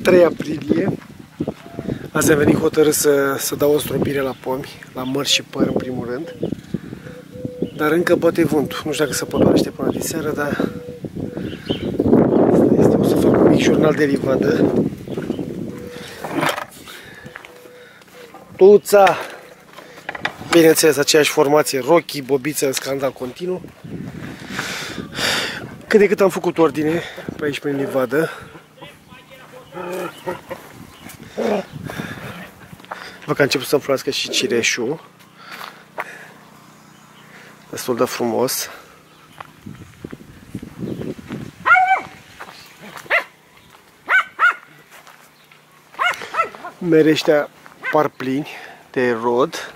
3 aprilie. Azi am venit hotărât să dau o stropire la pomi, la măr și păr în primul rând. Dar încă bate vântul. Nu știu dacă se potorește până de seară, dar o să fac un mic jurnal de livadă. Tuța! Bineînțeles, aceeași formație, rochii, bobiță, scandal continuu. Cât de cât am făcut ordine pe aici prin livadă. Văd că a început să înflorească și cireșul. Destul de frumos. Mere ăștia par plini de rod.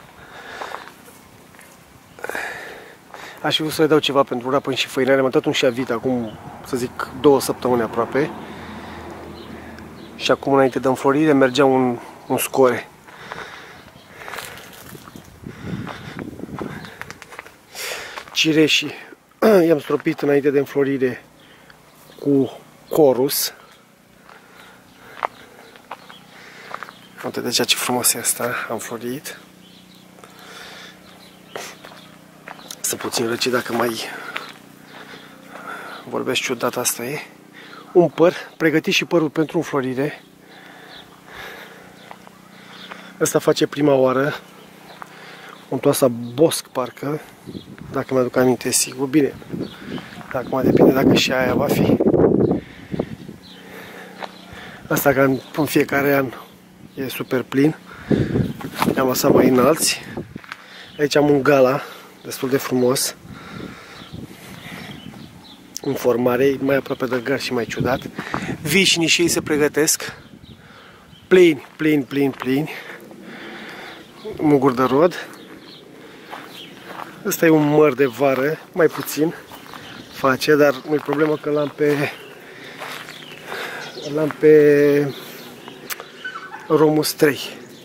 Aș fi vrut să le dau ceva pentru rapă și făinare. M-am dat un șavit acum, să zic, 2 săptămâni aproape. Și acum, înainte de înflorire, mergea un score. Cireșii i-am stropit înainte de înflorire cu Corus. Uite deja ce frumos e asta, am florit. Să puțin răci dacă mai vorbesc ciudat, asta e. Un păr, pregătit și părul pentru înflorire. Asta face prima oară. Untoasa bosc, parcă, dacă mi-aduc aminte, sigur. Bine, acum depinde dacă și aia va fi. Asta ca în fiecare an e super plin. I-am lăsat mai înalți. Aici am un gala destul de frumos, în formare, mai aproape de gard și mai ciudat. Vișnii și ei se pregătesc. Plini, plini, plini, plini. Muguri de rod. Ăsta e un măr de vară, mai puțin face, dar nu-i problemă că l-am pe Romus 3.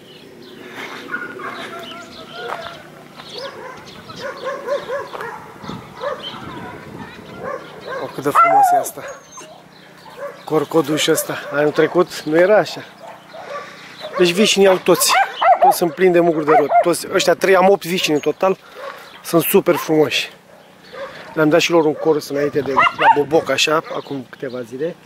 O, cât de frumos e asta. Corcodușul ăsta. Anul trecut nu era așa. Deci vișinii au toți. Toți sunt plini de muguri de rod. Toți ăștia 3, am 8 vișini în total. Sunt super frumoși. Le-am dat și lor un corus înainte de la boboc, așa, acum câteva zile.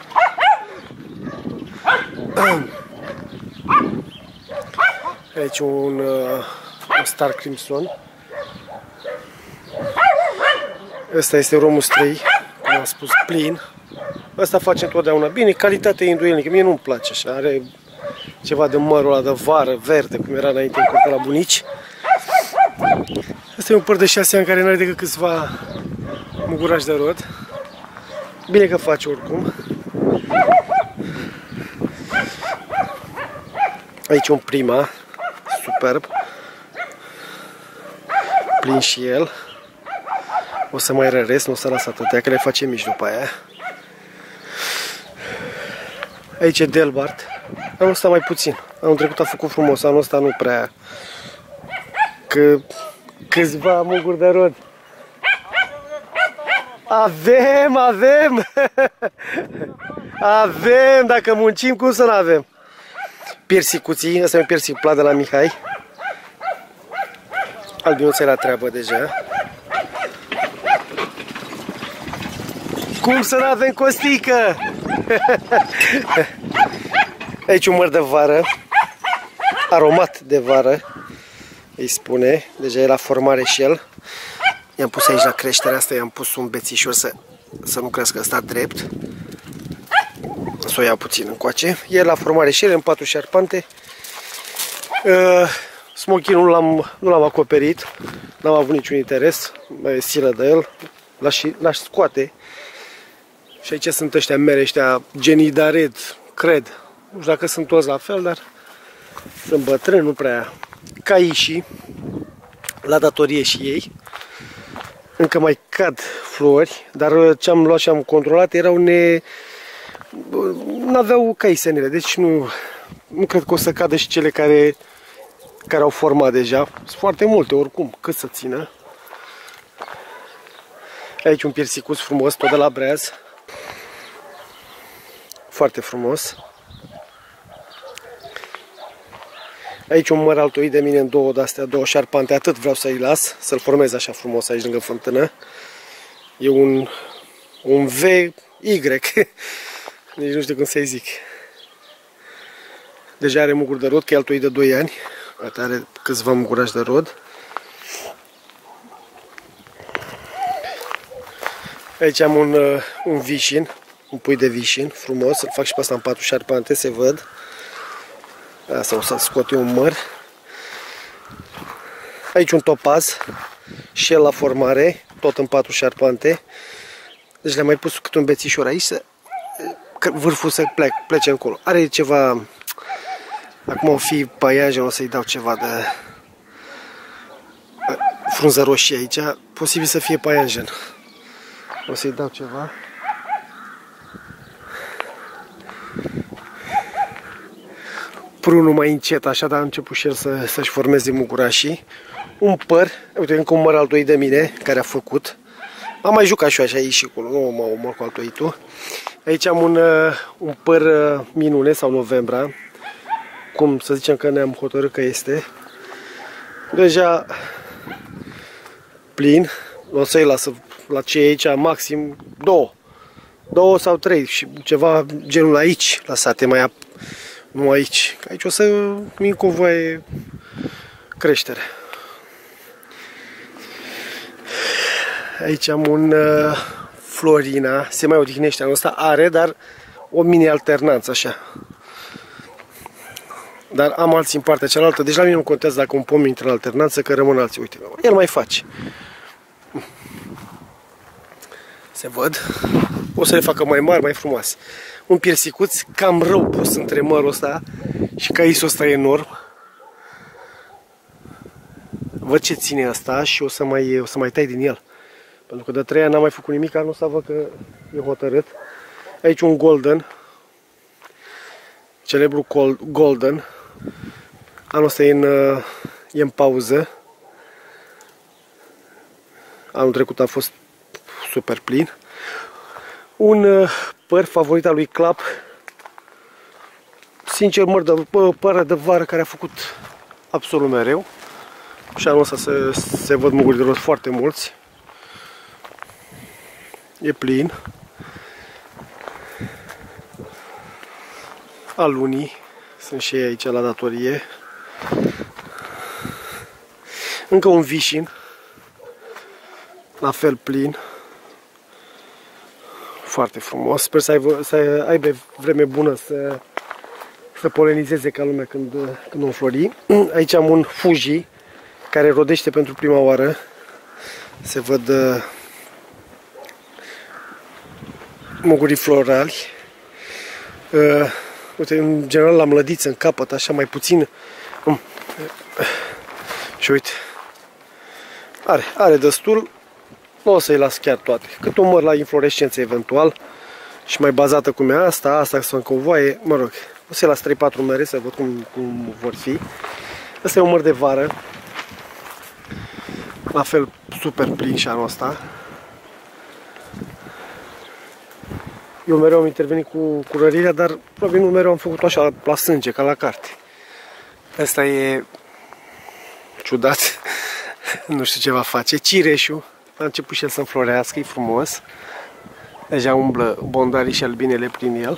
Aici un Star Crimson. Ăsta este Romus 3, cum am spus, plin. Ăsta face întotdeauna bine, calitatea induielnică. Mie nu-mi place așa, are ceva de mărul ăla de vară, verde, cum era înainte în curte la bunici. Asta e un păr de 6 ani care nu are decât câțiva mugurași de rod. Bine că face oricum. Aici un prima, superb. Plin și el. O să mai răresc, nu o să las atâtea, că le face mici după aia. Aici e Delbart. Anul ăsta mai puțin. Anul trecut a făcut frumos, anul ăsta nu prea. Că câțiva muguri de rod. Avem! Avem! Dacă muncim, cum să nu avem? Persicuții, ăsta e un persic plat de la Mihai. Albinuța la treabă deja. Cum să nu avem Costică? Aici un măr de vară. Aromat de vară, îi spune. Deja e la formare și el. I-am pus aici la creșterea asta, i-am pus un bețișor să nu crească ăsta drept. Să o iau puțin încoace. E la formare și el, în 4 șarpante. Smochinul nu l-am acoperit. N-am avut niciun interes. Mai e silă de el. L-aș scoate. Și aici sunt ăștia mere, ăștia Genida Red, cred. Nu știu dacă sunt toți la fel, dar sunt bătrâni, nu prea. Caișii, la datorie și ei. Încă mai cad flori, dar ce am luat și am controlat erau n-aveau caisenile, deci nu cred că o să cadă și cele care au format deja. Sunt foarte multe oricum, cât să țină. Aici un piersicuț frumos, tot de la breaz. Foarte frumos. Aici un măr altoid de mine în două de-astea, două șarpante, atât vreau să-i las, să-l formez așa frumos aici lângă fântână. E un VY, nici nu știu cum să-i zic. Deja are muguri de rod, că e altoid de 2 ani, are câțiva mugurași de rod. Aici am un vișin, un pui de vișin frumos, îl fac și pe asta în 4 șarpante, se văd. Asta o să scot eu un măr. Aici un topaz și el la formare, tot în 4 șarpante. Deci le-am mai pus câte un bețișor aici, vârful să plece încolo. Are ceva, acum o fi paiajen, o să-i dau ceva de frunză roșie aici, posibil să fie paiajen. O să-i dau ceva. Prunul mai încet, așa, dar a început și el să-și formeze mugurașii. Un păr, uite, încă un măr altoid de mine, care a făcut. Am mai jucat și eu așa aici și acolo, nu mă omor cu altoitul. Aici am un păr minune sau novembra, cum să zicem că ne-am hotărât că este. Deja plin, o să-i las la ce e aici, maxim 2 sau 3 și ceva genul aici, lăsate mai nu aici. Aici o să mic o voie creștere. Aici am un Florina, se mai odihnește anul ăsta, are, dar o mini alternanță așa. Dar am alții în partea cealaltă, deci la mine nu contează dacă un pom intră în alternanță, că rămân alții. Uite, el mai face. Se văd. O să le facă mai mari, mai frumoase. Un piersicuț cam rău pus între mărul ăsta și caisul ăsta enorm. Văd ce ține asta și o să mai tai din el. Pentru că de 3 ani n-am mai făcut nimic, anul ăsta văd că e hotărât. Aici un golden. Celebru golden. Anul ăsta e în pauză. Anul trecut a fost super plin. Un păr favorit al lui Clap. Sincer, păr de vară care a făcut absolut mereu. Și anul ăsta se văd muguri de rost foarte mulți. E plin. Alunii sunt și ei aici la datorie. Încă un vișin, la fel plin. Foarte frumos. Sper să aibă vreme bună să polenizeze ca lumea când o înflori. Aici am un Fuji care rodește pentru prima oară. Se văd mugurii florali. Uite, în general la mlădiță, în capăt, așa mai puțin. Și uite, are destul. Nu o să-i las chiar toate. Cât un măr la inflorescență eventual. Și mai bazată cum e asta să încovoaie, mă rog, o să-i las 3-4 mere să văd cum vor fi. Asta e un măr de vară. La fel super plin și anul ăsta. Eu mereu am intervenit cu rărirea, dar probabil nu mereu am făcut-o așa la sânge, ca la carte. Asta e ciudat. Nu știu ce va face. Cireșul a început și el să înflorească, e frumos. Deja umblă bondarii și albinele prin el.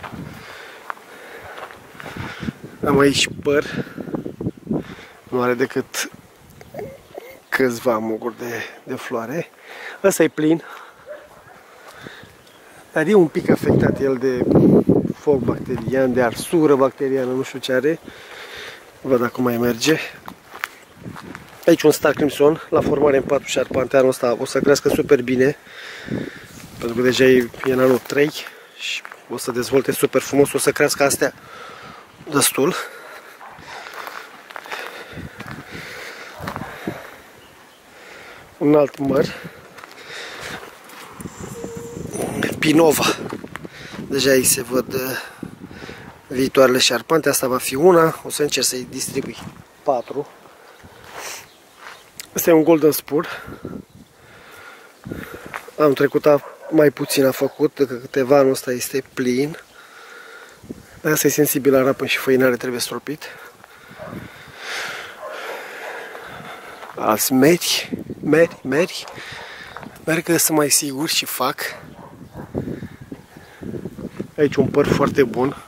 Am aici păr. Nu are decât câțiva muguri de floare. Ăsta e plin. Dar e un pic afectat el de foc bacterian, de arsură bacteriană, nu știu ce are. Văd dacă mai merge. Aici un Star Crimson, la formare în 4 șarpante. Anul ăsta o să crească super bine, pentru că deja e în anul 3 și o să dezvolte super frumos, o să crească astea destul. Un alt măr, Pinova. Deja aici se văd viitoarele șarpante, asta va fi una, o să încerc să-i distribui 4. Asta e un Golden Spur. Am trecut mai puțin a făcut, că câteva anul ăsta este plin. Asta e sensibil la rapă și făinare, trebuie stropit. Alți meri. Merg că sunt mai siguri și fac. Aici un păr foarte bun.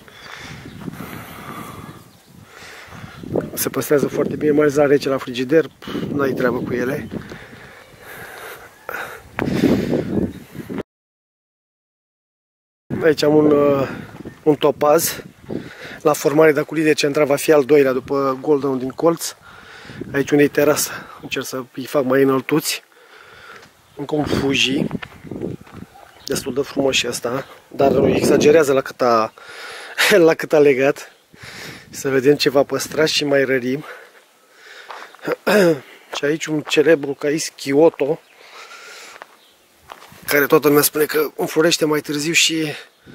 Se păstrează foarte bine, mai ales la rece, la frigider, n-ai treabă cu ele. Aici am un topaz. La formare de aculit de central va fi al doilea după golden din colț. Aici unde e terasă, încerc să îi fac mai înăltuți. Încă un Fuji, destul de frumos și asta, dar exagerează la cât a legat. Să vedem ce va păstra și mai rărim. Și aici un celebru cais Kyoto, care toată lumea spune că înflorește mai târziu și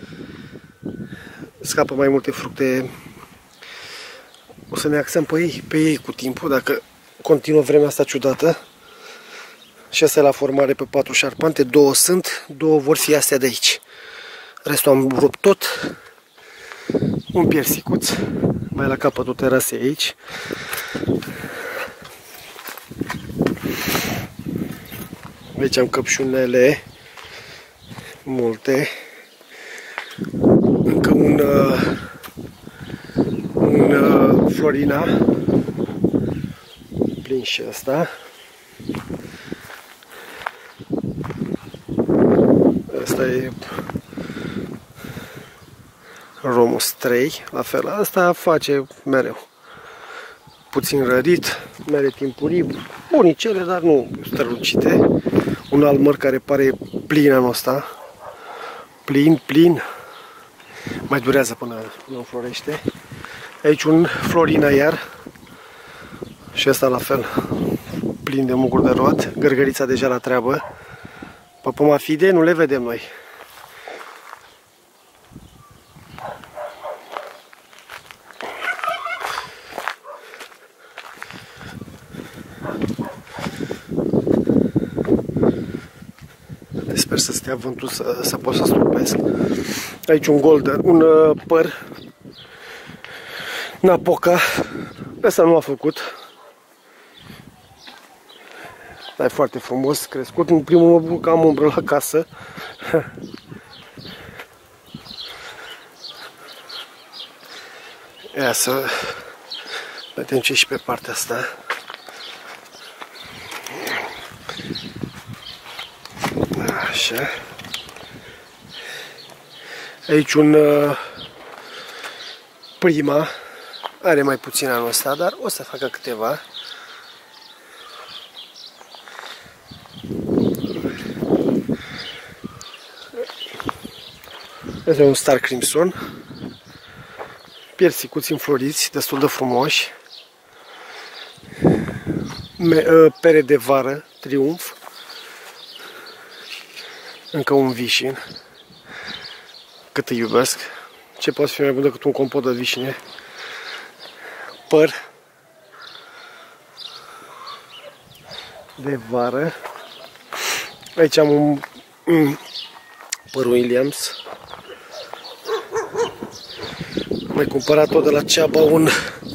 scapă mai multe fructe. O să ne axăm pe ei cu timpul, dacă continuă vremea asta ciudată. Și asta e la formare pe 4 șarpante, 2 sunt, 2 vor fi astea de aici. Restul am rupt tot. Un piersicuț, mai la capătul terasei aici. Aici am căpșunele, multe. Încă un Florina, plin și ăsta. Asta e Romus 3, la fel, asta face mereu. Puțin rărit, mere timpurii, bunicele, dar nu strălucite. Un alt măr care pare plin anul ăsta. Plin. Mai durează până înflorește. Aici un Florina iar. Și ăsta la fel, plin de muguri de roat. Gărgărița deja la treabă. Papamafide nu le vedem noi. Sper să stea vântul să pot să stupesc. Aici un golden, un păr Napoca. Ăsta nu a făcut. Dar e foarte frumos crescut. În primul mă bucur că am umbră la casă. Ia să vedem ce și pe partea asta. Așa. Aici un prima. Are mai puțin anul ăsta, dar o să facă câteva. Este un Star Crimson. Piersicuți înfloriți, destul de frumoși. Pere de vară, Triumf. Încă un vișin. Cât îi iubesc. Ce poate fi mai bun decât un compot de vișine? Păr de vară. Aici am un păr Williams. Mai cumpărat tot de la Ceaba un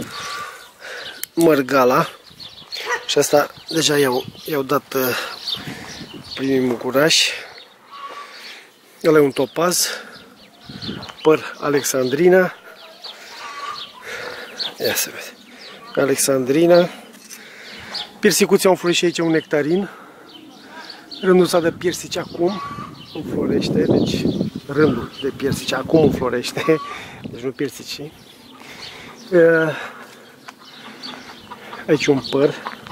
mărgala. Și asta deja i-au dat primii mugurași. Ăla e un topaz. Păr Alexandrina. Ia să vede. Alexandrina. Piersicuții au înflorit și aici un nectarin. Rândul ăsta de piersici acum înflorește. Deci rândul de piersici acum înflorește. Deci nu piersici. Aici un păr.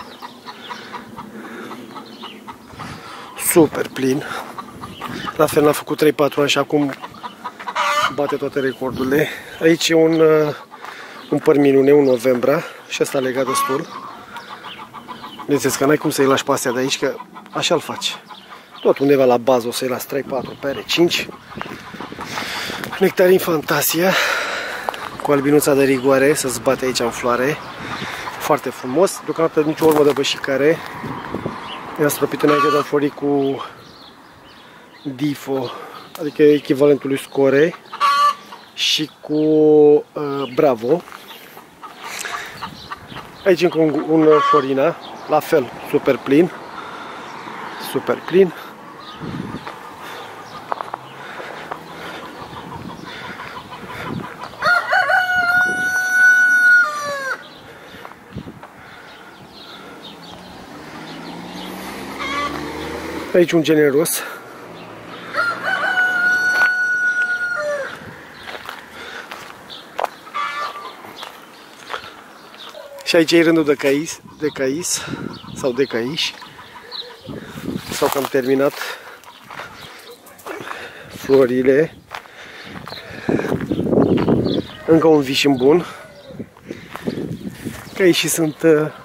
Super plin. La fel n-a făcut 3-4 ani și acum bate toate recordurile. Aici e un păr minune, un novembra. Și ăsta legat destul. Vedeți că n-ai cum să-i lași pe astea de aici, că așa-l faci. Tot undeva la bază o să-i las 3-4 pere, 5. Nectarin Fantasia. Cu albinuța de rigoare, să-ți bate aici în floare. Foarte frumos. Deocamdată nicio urmă de bășicare. I-am stropit înainte de a înflori cu Difo, adică echivalentul lui Score, și cu Bravo. Aici încă un Florina, la fel, super plin. Super plin. Aici un generos. Și aici e rândul de cais sau de caiși. Sau că am terminat florile. Încă un vișin bun. Caișii sunt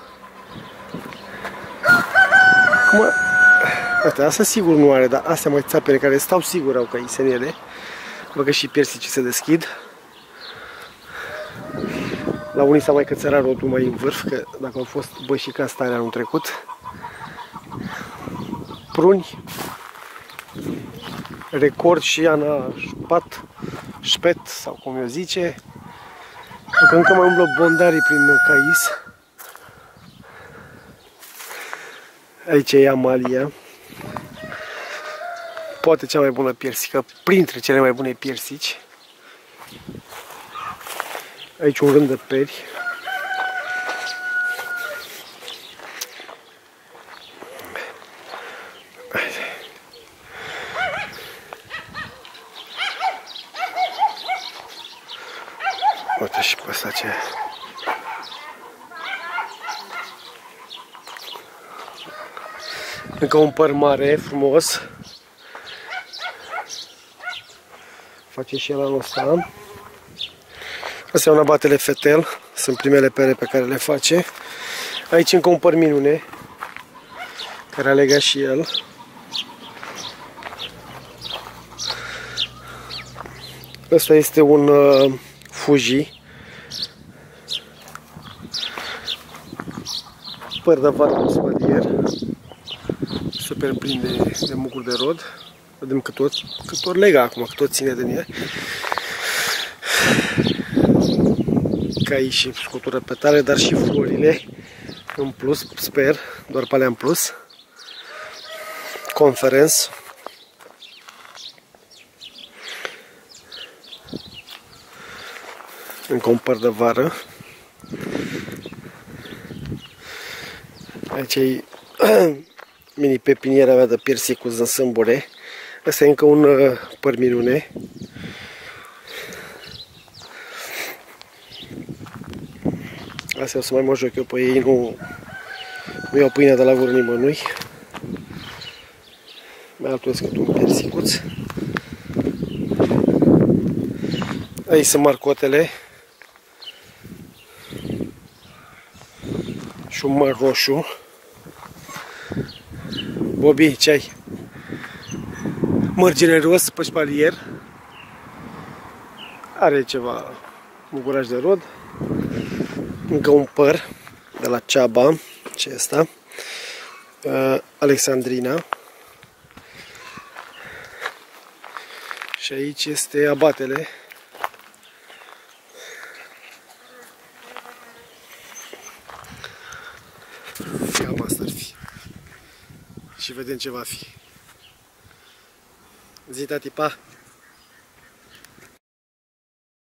asta sigur nu are, dar astea mai țapele care stau sigur au caise în ele. Văd că și persicii se deschid. La unii s-a mai cățărat rodul mai în vârf, că dacă au fost bășicați tare anul trecut. Pruni. Record și Ana Șpet, sau cum eu zice. Că încă mai umblă bondarii prin cais. Aici e Amalia. Poate cea mai bună piersică, printre cele mai bune piersici. Aici un rând de peri. Uite și pe ăsta ce... Încă un păr mare, frumos. Face și el anul ăsta. Astea e un abatele fetel. Sunt primele pere pe care le face. Aici încă un păr minune, care a legat și el. Ăsta este un Fuji. Păr de vară cu spălier. Super plin de mucuri de rod. Vedem cât ori lega acum, cât ori ține de mine. Cai și scotură pe tare, dar și florile în plus, sper, doar pe alea în plus. Conference. Încă un păr de vară. Aici e mini pepiniera mea de persicus în sâmbure. Asta e încă un păr minune. Astea o să mai mă joc eu pe ei, nu iau pâinea de la gură nimănui. Mai altuiesc cât un persicuț. Aici sunt marcotele. Și un măr roșu. Bobby, ce ai? Măr generos pe spalier. Are ceva muguraj de rod. Încă un păr de la Ceaba. Ce e asta? Alexandrina. Și aici este abatele. Cam asta ar fi. Și vedem ce va fi. Zi, tati, pa!